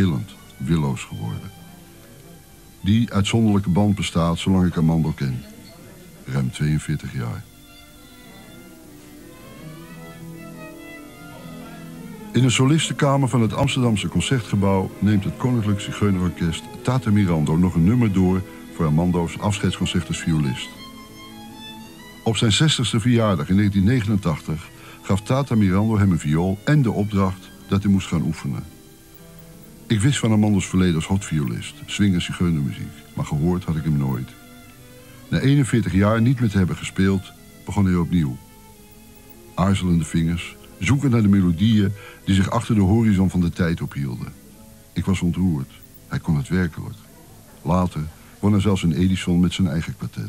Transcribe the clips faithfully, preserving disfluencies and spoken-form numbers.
gillend, willoos geworden. Die uitzonderlijke band bestaat zolang ik Armando ken. Ruim tweeënveertig jaar. In een solistenkamer van het Amsterdamse Concertgebouw neemt het Koninklijk Zigeunerorkest Tata Mirando nog een nummer door voor Armando's afscheidsconcert als violist. Op zijn zestigste verjaardag in negentien negenentachtig gaf Tata Mirando hem een viool en de opdracht dat hij moest gaan oefenen. Ik wist van Armando's verleden als hotviolist, swing- en zigeunermuziek, maar gehoord had ik hem nooit. Na eenenveertig jaar niet meer te hebben gespeeld, begon hij opnieuw. Aarzelende vingers, zoekend naar de melodieën die zich achter de horizon van de tijd ophielden. Ik was ontroerd. Hij kon het werkelijk. Later won hij zelfs een Edison met zijn eigen kwartet.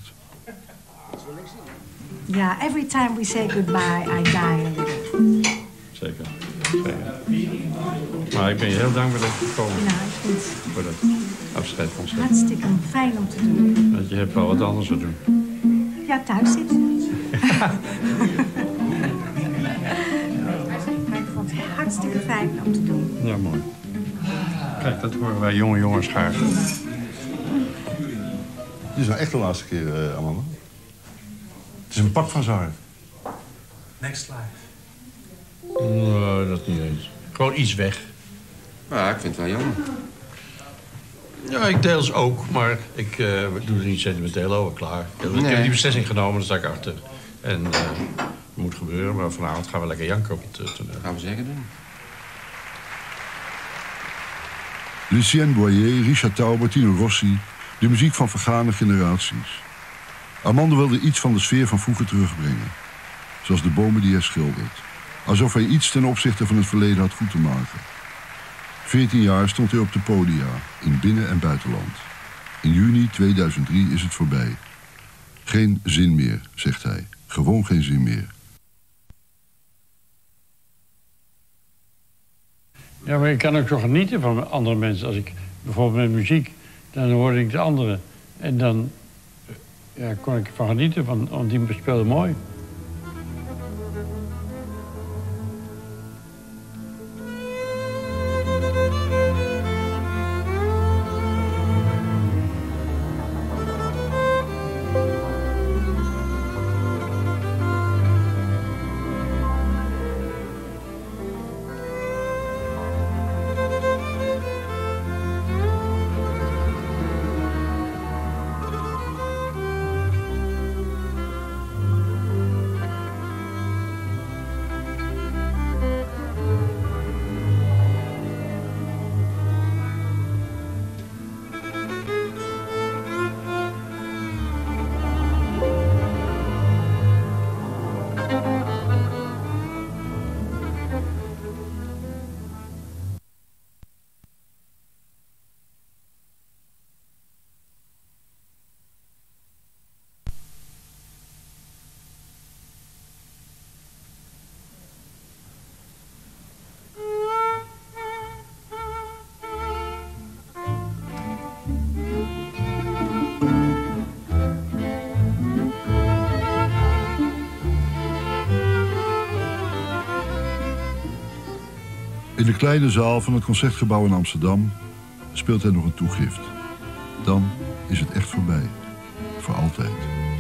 Ja, every time we say goodbye, I die a little. Zeker. Zeker. Maar ik ben je heel dankbaar dat je gekomen bent. Nou, ik vind het voor dat afscheidsconcert. hartstikke fijn om te doen. Want je hebt wel wat anders te doen. Ja, thuis zitten. Maar ik vond het hartstikke fijn om te doen. Ja, mooi. Kijk, dat horen wij jonge jongens graag. Dit is nou echt de laatste keer, uh, Amanda. Het is een pak van zaar. Next life. Nee, dat niet eens. Gewoon iets weg. Ja, ik vind het wel jammer. Ja, ik deels ook, maar ik uh, doe er niet sentimenteel over, klaar. Ik heb, Nee. ik heb die beslissing genomen, daar sta ik achter. En uh, het moet gebeuren, maar vanavond gaan we lekker janken op het uh, toneel. Gaan we zeker doen. Lucien Boyer, Richard Tauber, Tino Rossi. De muziek van vergane generaties. Armando wilde iets van de sfeer van vroeger terugbrengen. Zoals de bomen die hij schildert. Alsof hij iets ten opzichte van het verleden had goed te maken. Veertien jaar stond hij op de podia, in binnen- en buitenland. In juni tweeduizend drie is het voorbij. Geen zin meer, zegt hij. Gewoon geen zin meer. Ja, maar ik kan ook zo genieten van andere mensen. Als ik bijvoorbeeld met muziek, dan hoorde ik de anderen. En dan ja, kon ik ervan genieten, van, want die speelden mooi. In de kleine zaal van het Concertgebouw in Amsterdam speelt hij nog een toegift. Dan is het echt voorbij. Voor altijd.